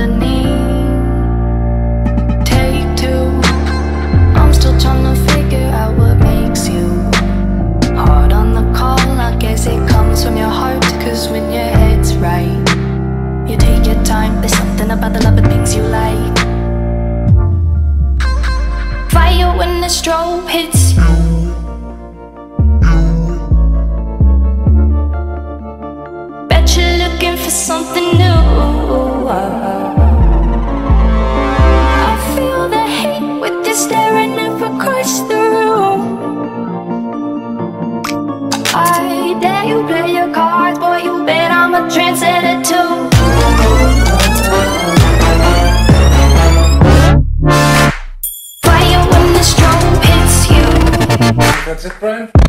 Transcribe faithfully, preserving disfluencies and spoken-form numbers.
underneath. Take two. I'm still trying to figure out what makes you hard on the call. I guess it comes from your heart, cause when your head's right, you take your time. There's something about the love of things you like. Fire when the strobe hits you. Bet you're looking for something new. I feel the hate with you staring up across the room. I dare you play your cards, boy, you bet I'm a trendsetter too. That's it, Brian?